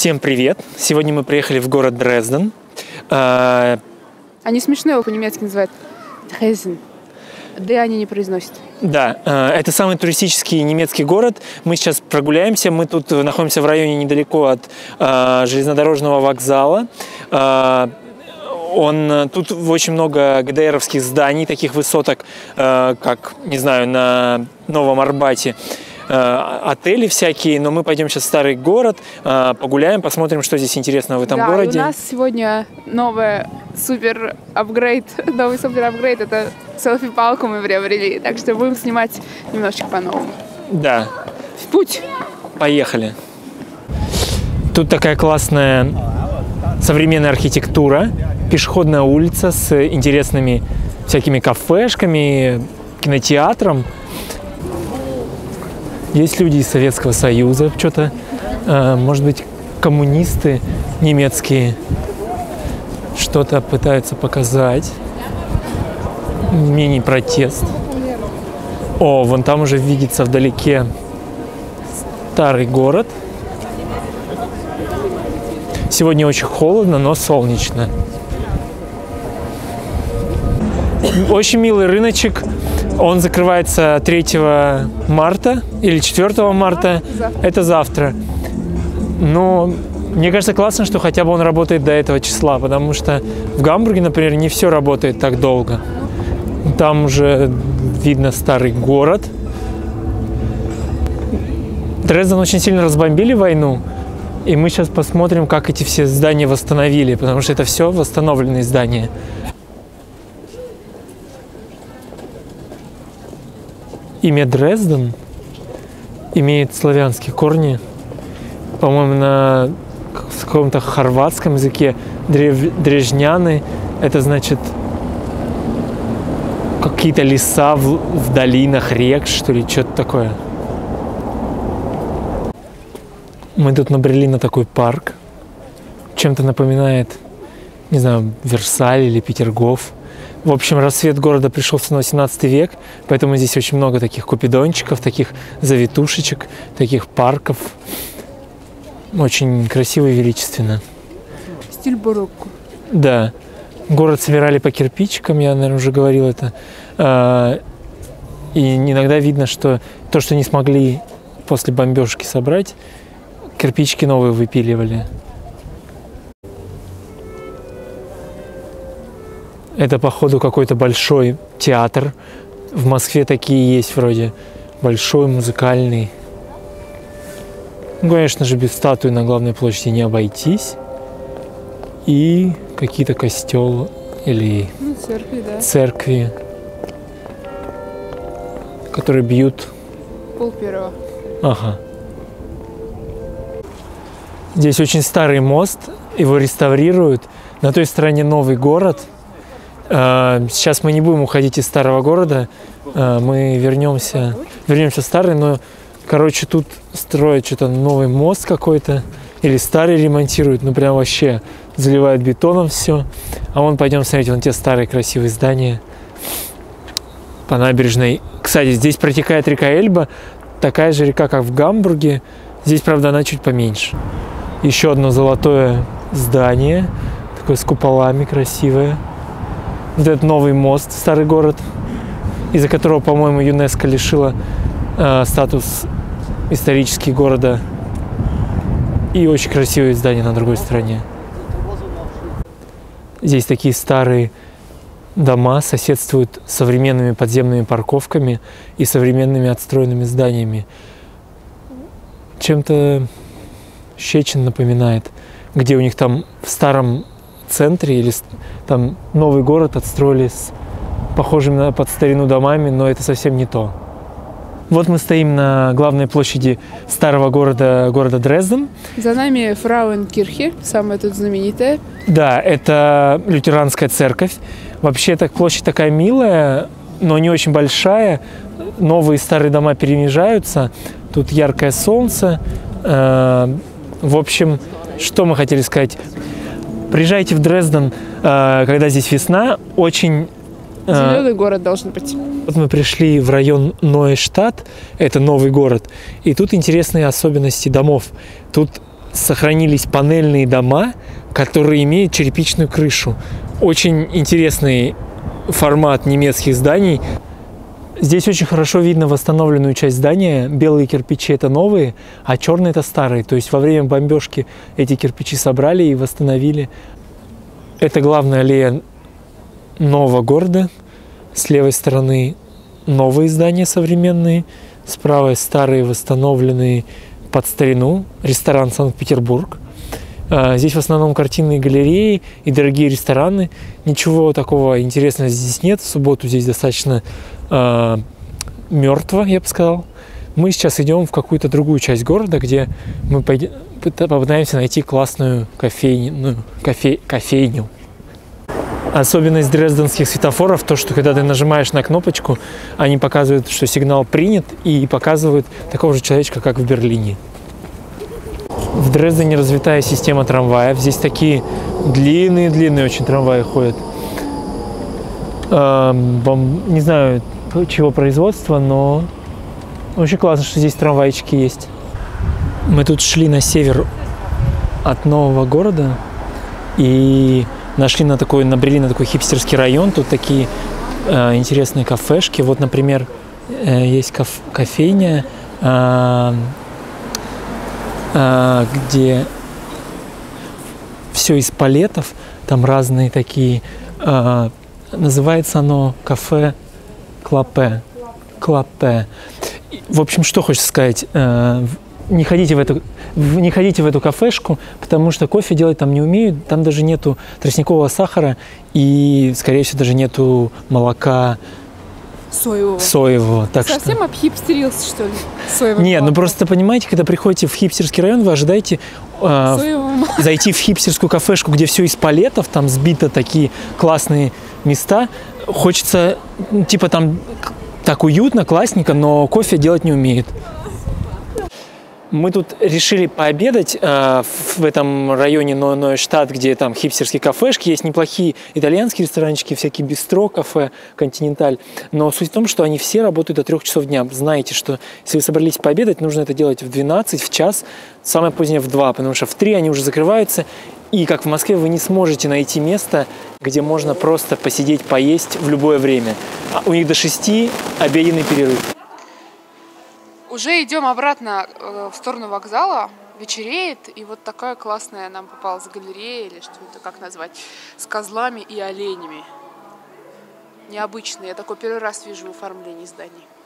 Всем привет! Сегодня мы приехали в город Дрезден. Они смешно его по-немецки называют Dresden. «Д» они не произносят. Да, это самый туристический немецкий город. Мы сейчас прогуляемся. Мы тут находимся в районе недалеко от железнодорожного вокзала. Тут очень много ГДРовских зданий, таких высоток, как, не знаю, на Новом Арбате. Отели всякие, но мы пойдем сейчас в старый город, погуляем, посмотрим, что здесь интересного в этом городе. У нас сегодня новый супер-апгрейд, это селфи-палку мы приобрели, так что будем снимать немножечко по-новому. Да. В путь! Поехали! Тут такая классная современная архитектура, пешеходная улица с интересными всякими кафешками, кинотеатром. Есть люди из Советского Союза, что-то, может быть, коммунисты немецкие что-то пытаются показать. Мини-протест. О, вон там уже видится вдалеке старый город. Сегодня очень холодно, но солнечно. Очень милый рыночек. Он закрывается 3 марта или 4 марта. Это завтра. Но мне кажется, классно, что хотя бы он работает до этого числа, потому что в Гамбурге, например, не все работает так долго. Там уже видно старый город. Дрезден очень сильно разбомбили войну. И мы сейчас посмотрим, как эти все здания восстановили, потому что это все восстановленные здания. Имя Дрезден имеет славянские корни, по-моему, на каком-то хорватском языке. Дрежняны – это значит какие-то леса в долинах рек, что ли, что-то такое. Мы тут набрели на такой парк. Чем-то напоминает, не знаю, Версаль или Петергоф. В общем, рассвет города пришелся на 18 век, поэтому здесь очень много таких купидончиков, таких завитушечек, таких парков. Очень красиво и величественно. Стиль барокко. Да. Город собирали по кирпичикам, я, наверное, уже говорил это. И иногда видно, что то, что не смогли после бомбежки собрать, кирпичики новые выпиливали. Это, походу, какой-то большой театр. В Москве такие есть вроде. Большой, музыкальный. Ну, конечно же, без статуи на главной площади не обойтись. И какие-то костелы или церкви, да. Церкви, которые бьют. 1:30. Ага. Здесь очень старый мост. Его реставрируют. На той стороне новый город. Сейчас мы не будем уходить из старого города, мы вернемся в старый, но, короче, тут строят что-то новый мост какой-то, или старый ремонтируют, ну прям вообще заливают бетоном все. А вон пойдем смотреть, вон те старые красивые здания по набережной. Кстати, здесь протекает река Эльба, такая же река, как в Гамбурге, здесь, правда, она чуть поменьше. Еще одно золотое здание, такое с куполами красивое. Вот этот новый мост, старый город, из-за которого, по-моему, ЮНЕСКО лишила статус исторический города. И очень красивые здания на другой стороне. Здесь такие старые дома соседствуют с современными подземными парковками и современными отстроенными зданиями. Чем-то Щечин напоминает, где у них там в старом центре или там новый город отстроили с похожими под старину домами, но это совсем не то. Вот мы стоим на главной площади старого города Дрезден. За нами Фрауенкирхе, самая тут знаменитая. Да, это лютеранская церковь. Вообще так площадь такая милая, но не очень большая. Новые и старые дома перемежаются. Тут яркое солнце. В общем, что мы хотели сказать? Приезжайте в Дрезден, когда здесь весна, очень... Зеленый город должен быть. Вот мы пришли в район Нойштадт, это новый город, и тут интересные особенности домов. Тут сохранились панельные дома, которые имеют черепичную крышу. Очень интересный формат немецких зданий. Здесь очень хорошо видно восстановленную часть здания. Белые кирпичи – это новые, а черные – это старые. То есть во время бомбежки эти кирпичи собрали и восстановили. Это главная аллея нового города. С левой стороны новые здания современные, с правой старые восстановленные под старину. Ресторан «Санкт-Петербург». Здесь в основном картинные галереи и дорогие рестораны. Ничего такого интересного здесь нет. В субботу здесь достаточно мертво, я бы сказал. Мы сейчас идем в какую-то другую часть города, где мы попытаемся найти классную кофейню. Особенность дрезденских светофоров то, что когда ты нажимаешь на кнопочку, они показывают, что сигнал принят, и показывают такого же человечка, как в Берлине. В Дрездене развитая система трамваев. Здесь такие длинные очень трамваи ходят. Не знаю, чего производства, но очень классно, что здесь трамвайчики есть. Мы тут шли на север от нового города и набрели на такой хипстерский район. Тут такие интересные кафешки. Вот, например, есть кофейня, где все из палетов, там разные такие. Называется оно кафе Клапе. В общем, что хочется сказать. Не ходите в эту кафешку, потому что кофе делать там не умеют. Там даже нету тростникового сахара и, скорее всего, даже нету молока соевого. Так совсем что... обхипстерился, что ли? Соевый Нет, молоко. ну просто понимаете, когда приходите в хипстерский район, вы ожидаете зайти в хипстерскую кафешку, где все из палетов, там сбито такие классные места. Хочется, типа там так уютно, классненько, но кофе делать не умеет. Мы тут решили пообедать в этом районе Нойштадт, где там хипстерские кафешки, есть неплохие итальянские ресторанчики, всякие бистро, кафе, континенталь. Но суть в том, что они все работают до 3 часов дня. Знаете, что если вы собрались пообедать, нужно это делать в 12, в час, самое позднее в 2, потому что в 3 они уже закрываются. И как в Москве вы не сможете найти место, где можно просто посидеть, поесть в любое время. У них до 6 обеденный перерыв. Уже идем обратно в сторону вокзала, вечереет, и вот такая классная нам попалась галерея, или что это, как назвать, с козлами и оленями. Необычная, я такой первый раз вижу в оформлении зданий.